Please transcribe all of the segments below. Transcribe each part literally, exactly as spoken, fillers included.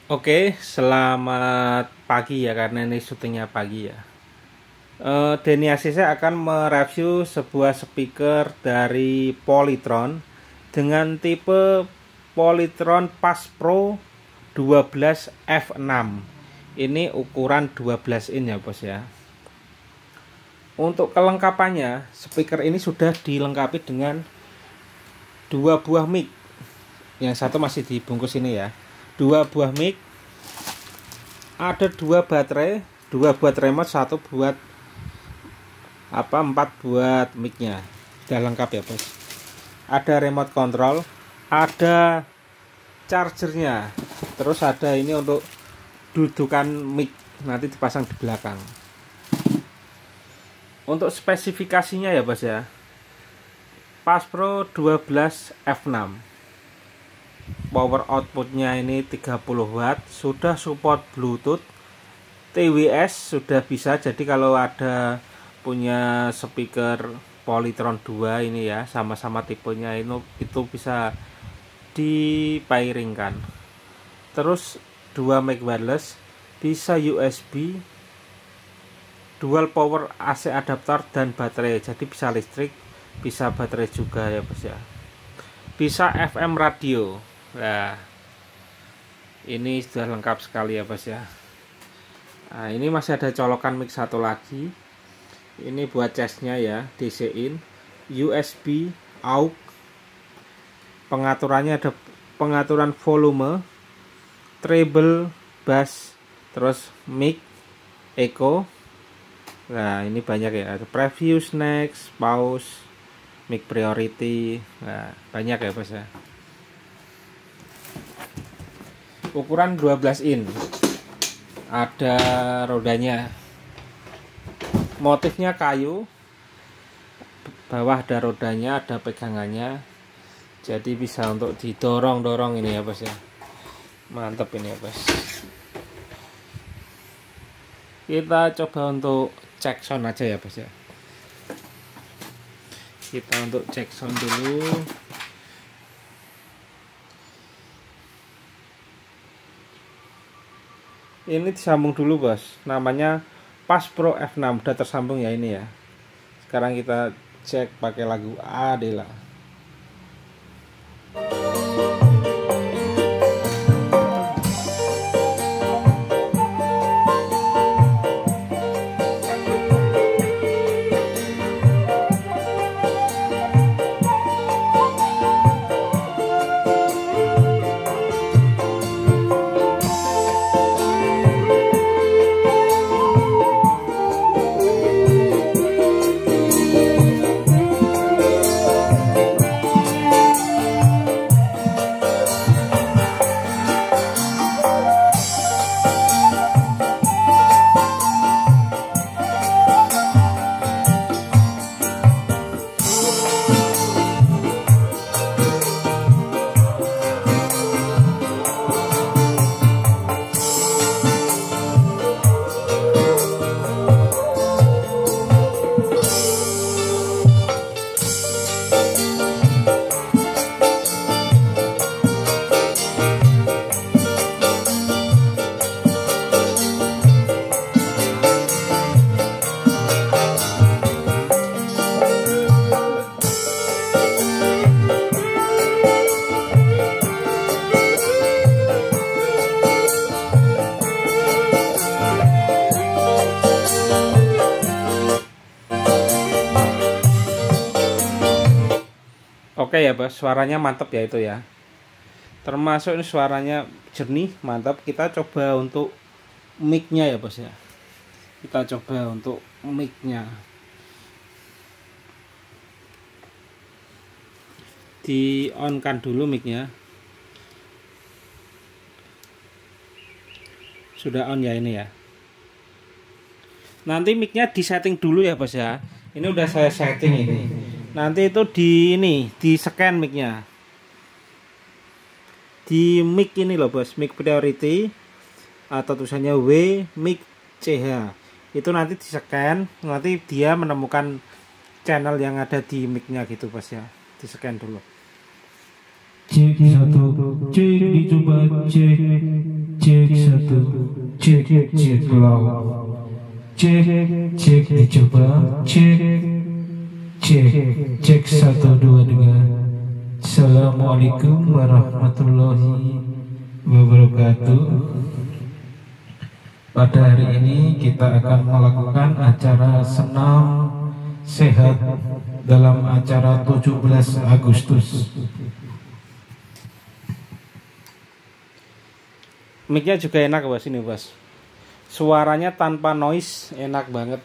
Oke, selamat pagi ya, karena ini syutingnya pagi ya. Uh, Denny Asisa akan mereview sebuah speaker dari Polytron dengan tipe Polytron Pass Pro dua belas F enam. Ini ukuran dua belas in ya bos ya. Untuk kelengkapannya, speaker ini sudah dilengkapi dengan dua buah mic. Yang satu masih dibungkus ini ya. Dua buah mic, ada dua baterai, dua buat remote, satu buat apa empat buat micnya. Sudah lengkap ya bos. Ada remote control, ada chargernya, terus ada ini untuk dudukan mic, nanti dipasang di belakang. Untuk spesifikasinya ya bos ya, Pass Pro dua belas F enam, power outputnya ini tiga puluh watt, sudah support Bluetooth, T W S sudah bisa. Jadi kalau ada punya speaker Polytron dua ini ya, sama-sama tipenya ini, itu bisa dipairingkan. Terus dua mic wireless, bisa U S B, dual power A C adapter dan baterai. Jadi bisa listrik, bisa baterai juga ya bos ya. Bisa F M radio. Nah, ini sudah lengkap sekali ya bos ya. Nah, ini masih ada colokan mic satu lagi. Ini buat chestnya ya, D C in, U S B, aux. Pengaturannya ada pengaturan volume, treble, bass, terus mic, echo. Nah, ini banyak ya. Ada preview, next, pause, mic priority. Nah, banyak ya bos ya. Ukuran dua belas in, ada rodanya, motifnya kayu, bawah ada rodanya, ada pegangannya, jadi bisa untuk didorong-dorong ini ya bos ya. Mantap ini ya bos. Kita coba untuk cek sound aja ya bos ya. Kita untuk cek sound dulu. Ini disambung dulu bos, namanya Pass Pro F enam, udah tersambung ya ini ya. Sekarang kita cek pakai lagu Adela. Oke ya bos, suaranya mantap ya itu ya. Termasuk ini suaranya jernih, mantap. Kita coba untuk mic-nya ya bos ya. Kita coba untuk mic-nya. Di on-kan dulu mic-nya. Sudah on ya ini ya. Nanti mic-nya di setting dulu ya bos ya. Ini udah saya setting ini. Nanti itu di ini, di scan mic-nya. Di mic ini loh bos, mic priority atau tulisannya W mic C H. Itu nanti di scan, nanti dia menemukan channel yang ada di mic-nya gitu bos ya. Di scan dulu. Cek satu, cek dicoba cek. cek satu, cek cek low, cek cek dicoba, cek cek cek satu dua tiga. Assalamualaikum warahmatullahi wabarakatuh. Pada hari ini kita akan melakukan acara senam sehat dalam acara tujuh belas Agustus. Mic-nya juga enak bos ini bos. Suaranya tanpa noise, enak banget.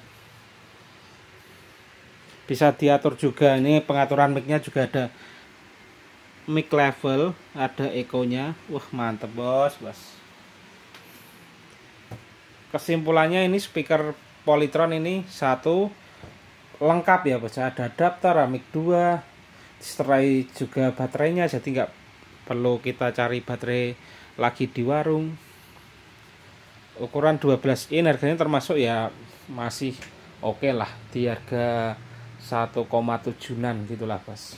Bisa diatur juga. Ini pengaturan mic-nya juga ada mic level, ada echo-nya. Wah, mantep bos, bos. Kesimpulannya ini speaker Polytron ini satu lengkap ya bos. Ada adapter, mic dua, diserai juga baterainya, jadi nggak perlu kita cari baterai lagi di warung. Ukuran dua belas in, harganya termasuk ya masih oke okay lah, di harga satu koma tujuh-an gitulah bos.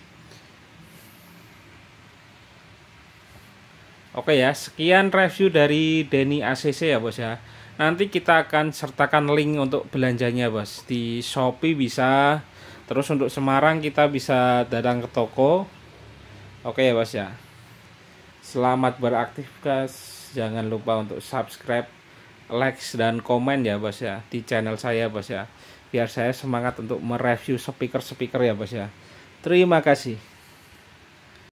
Oke ya, sekian review dari Denny A C C ya bos ya. Nanti kita akan sertakan link untuk belanjanya bos. Di Shopee bisa, terus untuk Semarang kita bisa datang ke toko. Oke ya bos ya. Selamat beraktivitas. Jangan lupa untuk subscribe, like, dan komen ya bos ya di channel saya bos ya. Biar saya semangat untuk mereview speaker-speaker ya bos ya. Terima kasih.